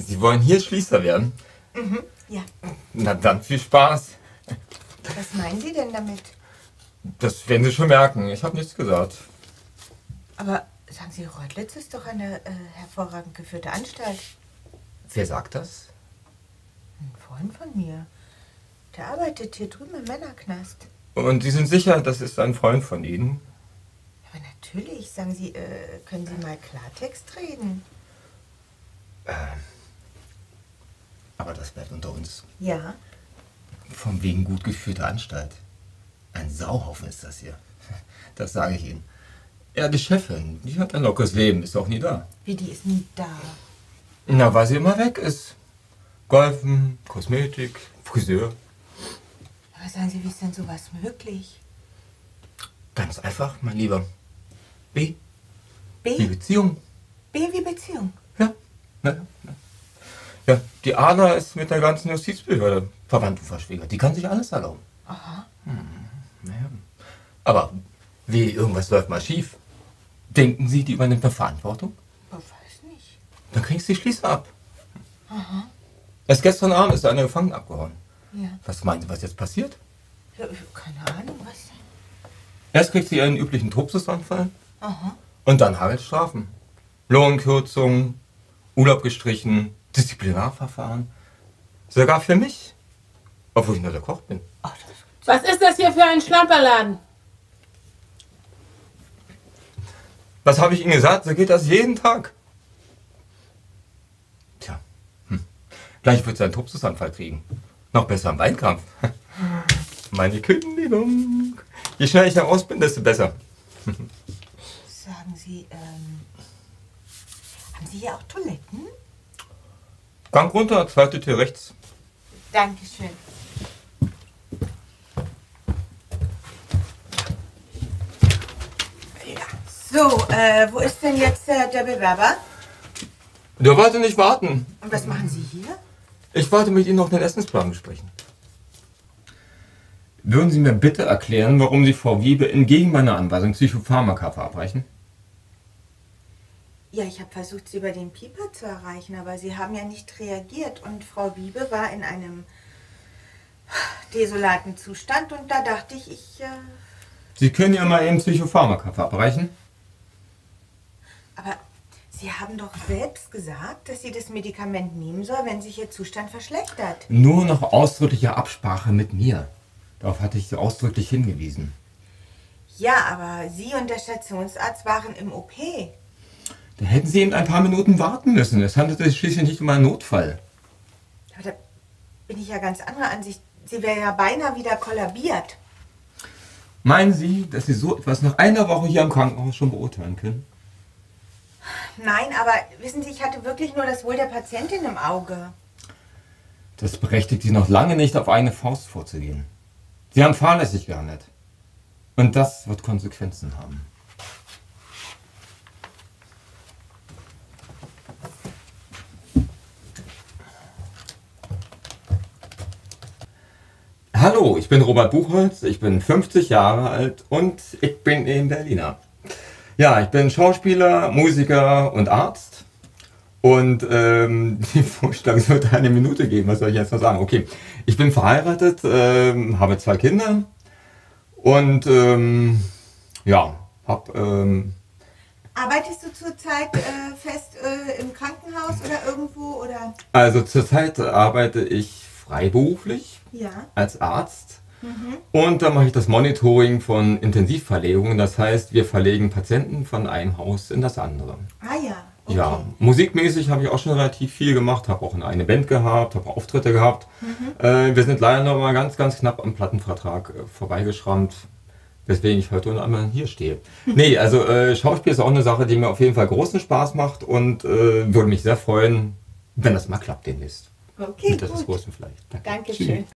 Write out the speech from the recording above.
Sie wollen hier Schließer werden? Mhm, ja. Na dann viel Spaß. Was meinen Sie denn damit? Das werden Sie schon merken. Ich habe nichts gesagt. Aber sagen Sie, Reutlitz ist doch eine hervorragend geführte Anstalt. Wer sagt das? Ein Freund von mir. Der arbeitet hier drüben im Männerknast. Und Sie sind sicher, das ist ein Freund von Ihnen? Aber natürlich, sagen Sie, können Sie mal Klartext reden? Aber das bleibt unter uns. Ja. Von wegen gut geführter Anstalt. Ein Sauhaufen ist das hier. Das sage ich Ihnen. Ja, die Chefin, die hat ein lockeres Leben, ist auch nie da. Wie, die ist nie da? Na, weil sie immer weg ist. Golfen, Kosmetik, Friseur. Aber sagen Sie, wie ist denn sowas möglich? Ganz einfach, mein Lieber. B. B? Die Beziehung. B wie Beziehung? Ja. Ja, die Ada ist mit der ganzen Justizbehörde verwandt und verschwägert. Die kann sich alles erlauben. Aha. Naja. Aber wie irgendwas läuft mal schief. Denken Sie, die übernimmt eine Verantwortung? Ich weiß nicht. Dann kriegst du die Schließer ab. Aha. Erst gestern Abend ist eine Gefangene abgehauen. Ja. Was meinen Sie, was jetzt passiert? Ja, keine Ahnung, was denn? Erst kriegt sie ihren üblichen Tobsusanfall Aha. und dann Hagelstrafen. Lohnkürzung, Urlaub gestrichen, Disziplinarverfahren. Sogar für mich. Obwohl ich nur der Koch bin. Oh, das Was ist das hier für ein Schlamperladen? Was habe ich Ihnen gesagt? So geht das jeden Tag. Tja. Gleich wird sie einen Tobsusanfall kriegen. Noch besser im Weinkampf. Meine Kündigung. Je schneller ich da raus bin, desto besser. Sagen Sie, haben Sie hier auch Toiletten? Gang runter, zweite Tür rechts. Dankeschön. So, wo ist denn jetzt der Bewerber? Der wollte nicht warten. Und was machen Sie hier? Ich wollte mit Ihnen noch den Essensplan besprechen. Würden Sie mir bitte erklären, warum Sie Frau Wiebe entgegen meiner Anweisung Psychopharmaka verabreichen? Ja, ich habe versucht, Sie über den Pieper zu erreichen, aber Sie haben ja nicht reagiert. Und Frau Wiebe war in einem desolaten Zustand und da dachte ich, Sie können ja mal eben Psychopharmaka verabreichen. Aber Sie haben doch selbst gesagt, dass sie das Medikament nehmen soll, wenn sich ihr Zustand verschlechtert. Nur nach ausdrücklicher Absprache mit mir. Darauf hatte ich Sie ausdrücklich hingewiesen. Ja, aber Sie und der Stationsarzt waren im OP. Da hätten Sie eben ein paar Minuten warten müssen. Es handelte sich schließlich nicht um einen Notfall. Aber da bin ich ja ganz anderer Ansicht. Sie wäre ja beinahe wieder kollabiert. Meinen Sie, dass Sie so etwas nach einer Woche hier im Krankenhaus schon beurteilen können? Nein, aber wissen Sie, ich hatte wirklich nur das Wohl der Patientin im Auge. Das berechtigt Sie noch lange nicht, auf eine Faust vorzugehen. Sie haben fahrlässig gehandelt. Und das wird Konsequenzen haben. Hallo, ich bin Robert Buchholz, ich bin 50 Jahre alt und ich bin in Berliner. Ja, ich bin Schauspieler, Musiker und Arzt. Und die Vorstellung, es wird eine Minute geben, was soll ich jetzt noch sagen? Okay, ich bin verheiratet, habe 2 Kinder und ja, habe... Arbeitest du zurzeit fest im Krankenhaus oder irgendwo? Oder? Also zurzeit arbeite ich freiberuflich Ja. als Arzt. Und dann mache ich das Monitoring von Intensivverlegungen. Das heißt, wir verlegen Patienten von einem Haus in das andere. Ah ja. Okay. Ja, musikmäßig habe ich auch schon relativ viel gemacht, habe auch eine Band gehabt, habe Auftritte gehabt. Wir sind leider noch mal ganz knapp am Plattenvertrag vorbeigeschrammt, weswegen ich heute unter anderem hier stehe. Nee, also Schauspiel ist auch eine Sache, die mir auf jeden Fall großen Spaß macht und würde mich sehr freuen, wenn das mal klappt demnächst. Okay, Das ist gut. großen vielleicht. Danke. Dankeschön.